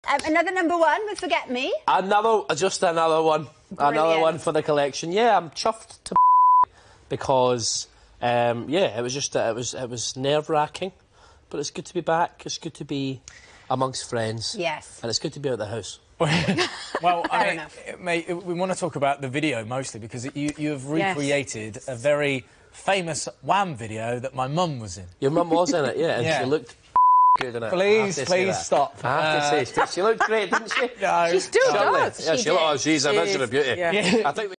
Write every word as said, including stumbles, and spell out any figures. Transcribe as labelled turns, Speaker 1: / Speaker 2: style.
Speaker 1: Um, another number one with Forget Me.
Speaker 2: Another, just another one.
Speaker 1: Brilliant.
Speaker 2: Another one for the collection. Yeah, I'm chuffed to because, um, yeah, it was just, uh, it was, it was nerve-wracking, but it's good to be back. It's good to be amongst friends.
Speaker 1: Yes.
Speaker 2: And it's good to be out of the house.
Speaker 3: Well, I mean, mate, we want to talk about the video mostly because you, you have recreated yes. a very famous Wham video that my mum was in.
Speaker 2: Your mum was in it, yeah, and
Speaker 3: yeah.
Speaker 2: she looked good in it.
Speaker 3: Please, please stop.
Speaker 2: I have
Speaker 3: uh,
Speaker 2: to say, she looked great, didn't she?
Speaker 3: No.
Speaker 1: She still does.
Speaker 2: Yeah,
Speaker 1: she
Speaker 2: she looked, oh, she's a vision of beauty.
Speaker 1: Yeah.
Speaker 2: I think